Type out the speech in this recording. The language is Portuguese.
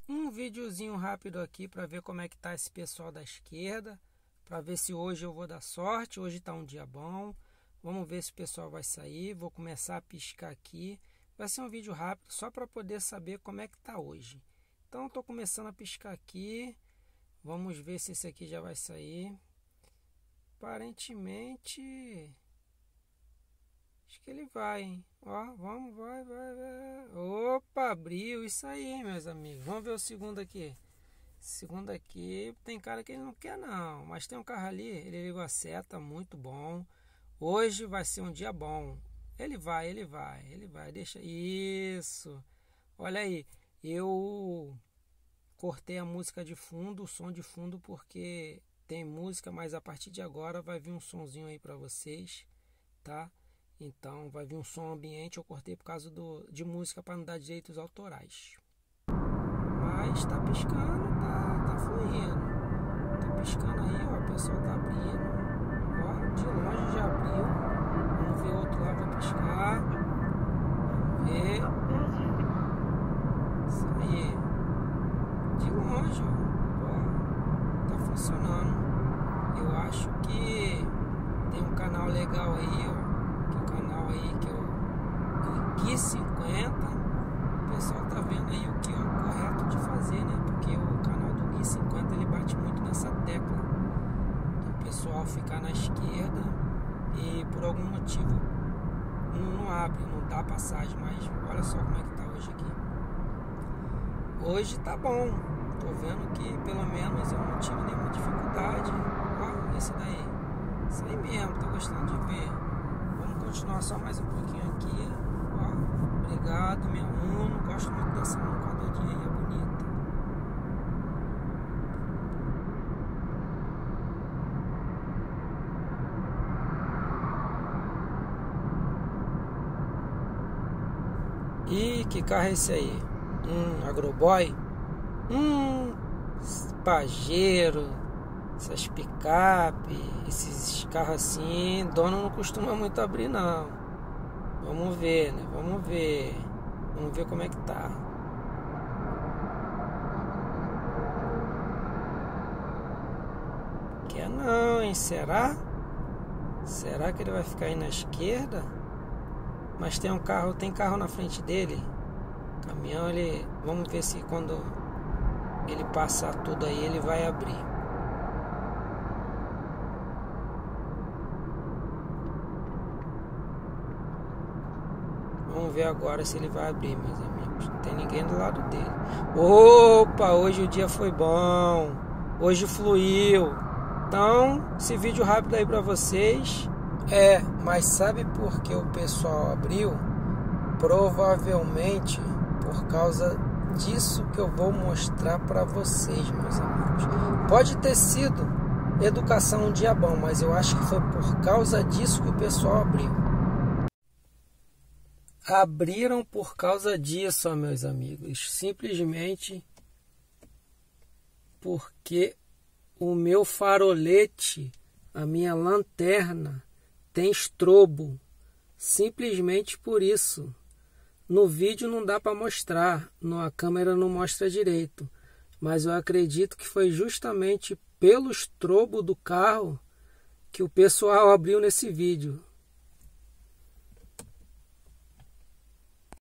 Um videozinho rápido aqui para ver como é que tá esse pessoal da esquerda, para ver se hoje eu vou dar sorte. Hoje tá um dia bom. Vamos ver se o pessoal vai sair. Vou começar a piscar aqui. Vai ser um vídeo rápido só para poder saber como é que tá hoje. Então estou começando a piscar aqui. Vamos ver se esse aqui já vai sair. Aparentemente acho que ele vai, hein? Ó, vamos, vai. Opa, abriu. Isso aí, meus amigos. Vamos ver o segundo aqui. Segundo aqui, tem cara que ele não quer não. Mas tem um carro ali, ele ligou a seta, muito bom. Hoje vai ser um dia bom. Ele vai. Deixa isso. Olha aí, eu cortei a música de fundo, o som de fundo, porque tem música, mas a partir de agora vai vir um sonzinho aí pra vocês, tá? Então vai vir um som ambiente, eu cortei por causa de música para não dar direitos autorais. Mas tá piscando, tá fluindo. Tá piscando aí, ó, o pessoal tá abrindo. Ó, de longe já abriu. Vamos ver o outro lado vai piscar. Vamos ver. Isso aí. De longe, ó. Tá funcionando. Eu acho que tem um canal legal aí, ó. Que é o Gui 50. O pessoal tá vendo aí o que é o correto de fazer, né? Porque o canal do Gui 50 ele bate muito nessa tecla do pessoal ficar na esquerda e por algum motivo não abre, não dá passagem. Mas olha só como é que tá hoje aqui. Hoje tá bom. Tô vendo que pelo menos eu não tive nenhuma dificuldade. Ó, esse daí. Isso aí mesmo, tô gostando de ver. Continuar só mais um pouquinho aqui, ó. Obrigado, minha Uno. Gosto muito dessa Uno quadradinha aí, é bonita. Ih, que carro é esse aí? Agroboy? Pajero. Essas picape, esses carros assim, dono não costuma muito abrir não. Vamos ver, né? Vamos ver como é que tá. Quer não, hein? Será? Será que ele vai ficar aí na esquerda? Mas tem carro na frente dele. Caminhão, ele... Vamos ver se quando ele passar tudo aí, ele vai abrir. Vamos ver agora se ele vai abrir, meus amigos. Não tem ninguém do lado dele. Opa, hoje o dia foi bom. Hoje fluiu. Então, esse vídeo rápido aí pra vocês. Mas sabe por que o pessoal abriu? Provavelmente por causa disso que eu vou mostrar pra vocês, meus amigos. Pode ter sido educação um dia bom, mas eu acho que foi por causa disso que o pessoal abriu. Abriram por causa disso, ó, meus amigos. Simplesmente porque o meu farolete, a minha lanterna, tem estrobo. Simplesmente por isso. No vídeo não dá para mostrar, a câmera não mostra direito. Mas eu acredito que foi justamente pelo estrobo do carro que o pessoal abriu nesse vídeo.